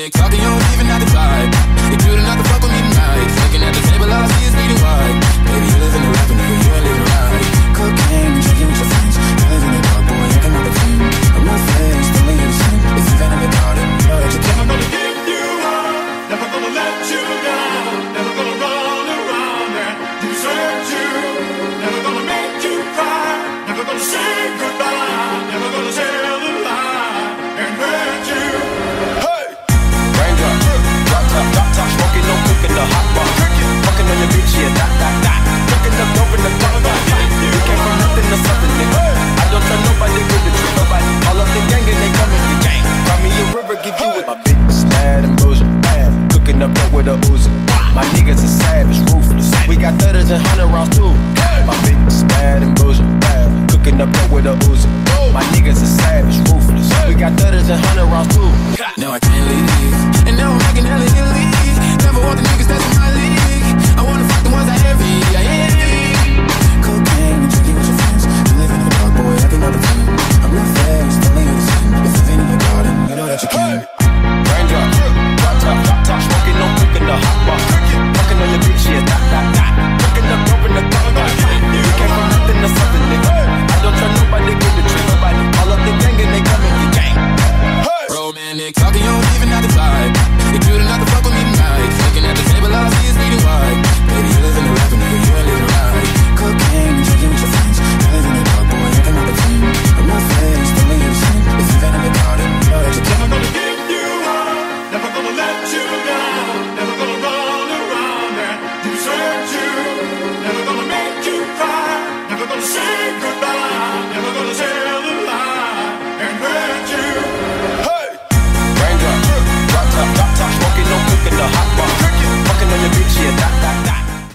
Romantic talking, you don't even have to vibe. You're cute enough to fuck with me tonight. Looking at the table, all I see is bleeding white. Baby, you live in the rap, nigga, you ain't living right. Cocaine, drinking with your friends. You live in the dark, boy, I cannot pretend. I'm not faced, only you to sin. If you've been in the garden, you know that you can. Never gonna give you up, never gonna let you down. Never gonna run around and desert you. Never gonna make you cry. Never gonna say goodbye. Never gonna tell a lie and hurt you. Hey! Raindrop, drop top, smoking, no cooking the hot bar. Fucking on your bitch, yeah, dot. Cooking up dope in the top bar. We came from nothing to something, nigga. I don't tell nobody, good to treat nobody. All of the gang and they come in the gang. Cry me a river, give you it. My bitch bad and bullshit, bad. Cooking up dope with a Uzi. My niggas are savage, ruthless. We got 30s and 100 rounds too. My bitch bad and bullshit, bad. Cooking up dope with a Uzi. My niggas are savage, ruthless. We got 30s and 100 rounds too. Now I can't leave, and now I'm making hella Italy. Never want the niggas that's in my league. I wanna fuck the ones I envy. Cocaine and drinking with your friends. You live in the dark, boy, I cannot pretend. I'm not faced, only you to sin. If you've been in the garden, you know that you can. Raindrop, drop top, smoking, no cooking the hot bar. Fucking on your bitch, yeah, dot. Cooking up dope in the top bar. We came from nothing to something, nigga. I don't tell nobody, good to treat nobody. All of the gang and they come in the gang. Romantic talking, you don't even have to vibe. You're cute enough to fuck with me tonight. Looking at the table, all I see is bleeding white. Baby, you live in the rap, nigga, you ain't living right. Cocaine, drinking with your friends. You live in the dark, boy, I cannot pretend. I'm not faced, only you to sin. If you've been in the garden, you know that you can. Never gonna give you up, never gonna let you down. Never gonna run around and desert you.